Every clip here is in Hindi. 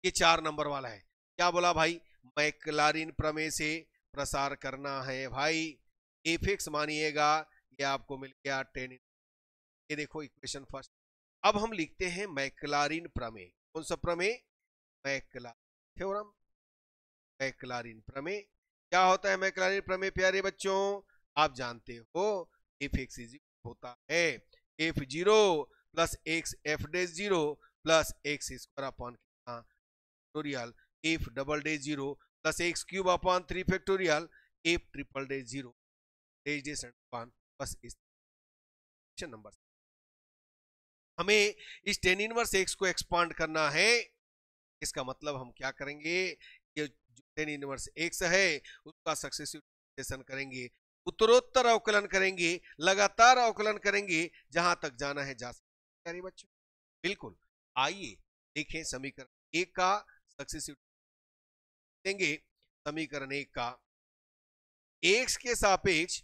ये 4 नंबर वाला है। क्या बोला भाई? मैक्लारिन प्रमेय से प्रसार करना है भाई। एफ एक्स मानिएगा, ये आपको मिल गया 10। ये देखो इक्वेशन फर्स्ट। अब हम लिखते हैं मैक्लारिन प्रमेय। कौन सा प्रमेय? मैक्लारिन थ्योरम। मैक्लारिन प्रमेय क्या होता है? मैक्लारिन प्रमेय प्यारे बच्चों आप जानते हो, एफ एक्स इज होता है f zero plus x f dash zero plus x square upon factorial f double dash zero plus x cube upon 3 factorial f triple dash zero dash dash upon. बस इस नंबर हमें इस टेन इनवर्स एक्स को एक्सपांड करना है। इसका मतलब हम क्या करेंगे? ये जो टेन इनवर्स एक्स है उसका सक्सेसिव करेंगे, उत्तरोत्तर अवकलन करेंगे, लगातार अवकलन करेंगे, जहां तक जाना है जा सकते बच्चों। बिल्कुल। आइए देखें समीकरण एक का सक्सेसिव देंगे। समीकरण एक का एक्स के सापेक्ष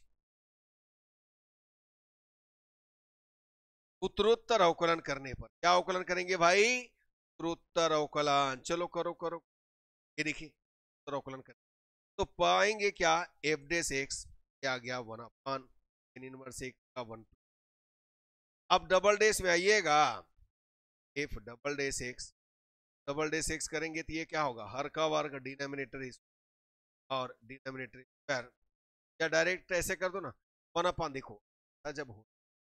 उत्तरोत्तर अवकलन करने पर क्या अवकलन करेंगे भाई? उत्तरोत्तर अवकलन। चलो करो करो। ये देखिए उत्तर अवकलन करें तो पाएंगे क्या? एफ डेस एक्स क्या आ गया 1 अपॉन टेन इनवर्स एक्स का 1। अब डबल डेस में आइएगा, f double dash x, double dash x करेंगे तो ये क्या होगा? हर का वर्ग डिनोमिनेटर और डिनोमिनेटर स्क्वायर। या डायरेक्ट ऐसे कर दो ना, 1 अपॉन, देखो जब हो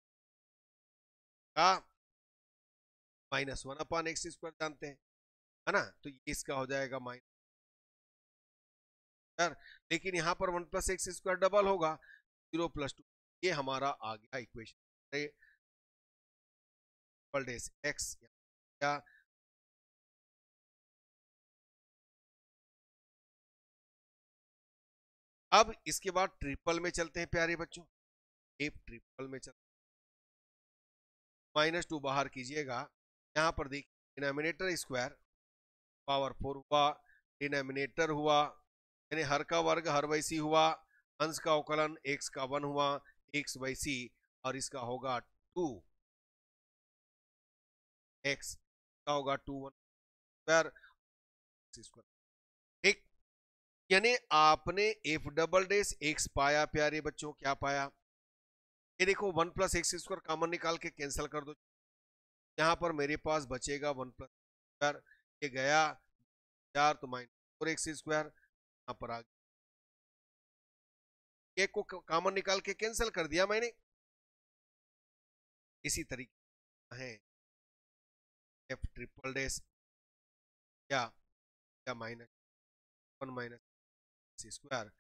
-1 अपॉन एक्स स्क्वायर जानते हैं, है ना? तो इसका हो जाएगा माइनस, लेकिन यहाँ पर 1 प्लस एक्स स्क्वायर डबल होगा, 0 प्लस 2। ये हमारा आ गया इक्वेशन डबल डेस एक्स। या अब इसके बाद ट्रिपल में चलते हैं प्यारे बच्चों। एफ ट्रिपल में चलते, -2 बाहर कीजिएगा। यहाँ पर देखिए डिनोमिनेटर स्क्वायर पावर 4 हुआ, डिनोमिनेटर हुआ यानी हर का वर्ग हर वैसी हुआ, अंश का अवकलन एक्स का 1 हुआ, एक्स वैसी, और इसका होगा 2 एक्स का होगा 2 1 स्क्वायर स्क्वायर। ठीक, यानी आपने एफ डबल डेस एक्स पाया प्यारे बच्चों। क्या पाया? ये देखो 1 प्लस एक्स स्क्वायर कॉमन निकाल के कैंसिल कर दो। यहाँ पर मेरे पास बचेगा 1 प्लस स्क्वायर, ये गया 4 तो -4 एक्स स्क्वायर यहाँ पर आ गया। एक को कॉमन निकाल के कैंसिल कर दिया मैंने। इसी तरीके है एफ ट्रिपल डेस या -1 माइनस स्क्वायर।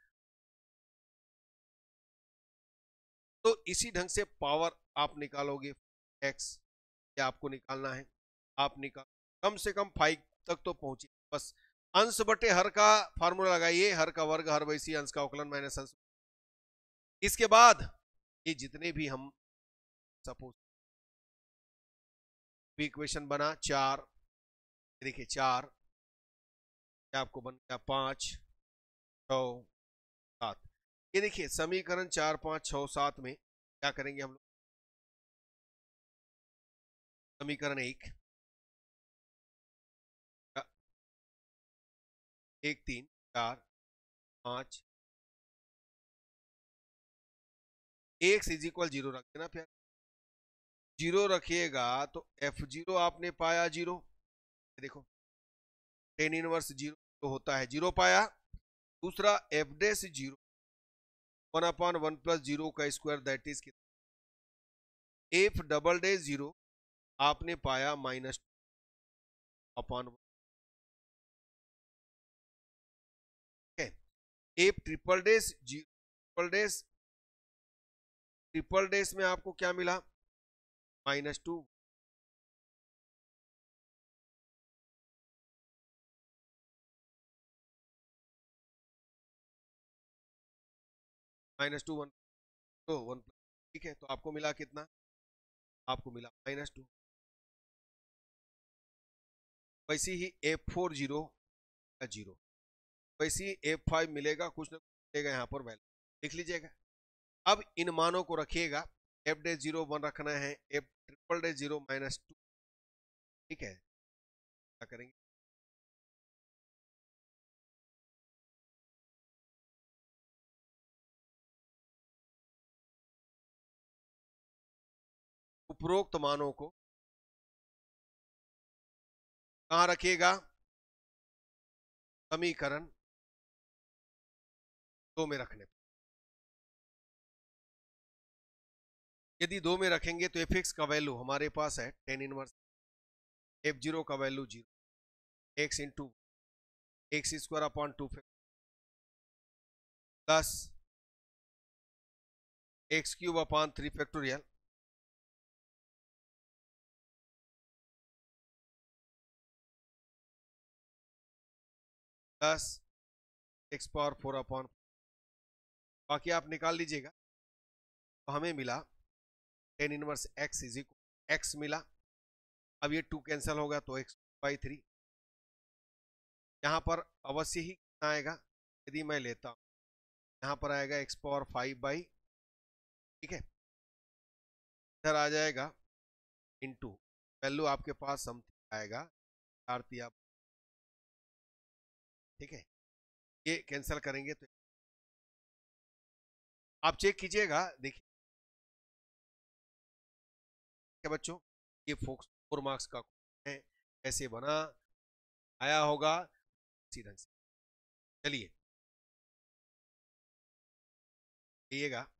तो इसी ढंग से पावर आप निकालोगे एक्स, या आपको निकालना है, आप निकाल कम से कम 5 तक तो पहुंचे। बस अंश बटे हर का फार्मूला लगाइए, हर का वर्ग हर वैसी, अंश का अवकलन माइनस अंश। इसके बाद ये जितने भी हम सपोज इक्वेशन बना 4, देखिए 4, आपको बन गया 5 6 7। ये देखिए समीकरण 4 5 6 7 में क्या करेंगे हम लोग? समीकरण 1 1 3 4 5 एक्स इज इक्वल 0 रख देना फिर। 0 रखिएगा तो एफ जीरो आपने पाया 0। देखो टेन इनवर्स 0 तो होता है 0 पाया। दूसरा एफ डेस 0 1 अपॉन 1 प्लस 0 का square that is F double dash 0 आपने पाया -2 upon F triple dash triple dash में आपको क्या मिला? -2 -2 1 तो 1 ठीक है, तो आपको मिला कितना? आपको मिला -2। वैसे ही F4 0 0, वैसे ही F5 मिलेगा, कुछ ना कुछ मिलेगा यहाँ पर वैल्यू लिख लीजिएगा। अब इन मानों को रखिएगा, एफ डे 0 1 रखना है, एफ ट्रिपल डे 0 -2। ठीक है, क्या करेंगे? उपरोक्त मानों को कहां रखिएगा? समीकरण 2 में रखने पर। यदि 2 में रखेंगे तो f(x) का वैल्यू हमारे पास है tan इनवर्स, f(0) का value 0, x into x square upon 2 plus x cube upon 3 factorial plus x power 4 upon, बाकी आप निकाल लीजिएगा। तो हमें मिला tan inverse x is equal x मिला। अब ये 2 कैंसिल होगा तो x बाई 3, यहाँ पर अवश्य ही कितना आएगा? यदि मैं लेता हूँ यहाँ पर आएगा x पावर 5 बाई, ठीक है, इधर आ जाएगा इंटू वैल्यू आपके पास समथिंग आएगा 4 तिया, ठीक है। ये कैंसिल करेंगे तो आप चेक कीजिएगा, देखिए बच्चों, ये 4 मार्क्स का है, कैसे बना आया होगा इसी ढंग से। चलिए,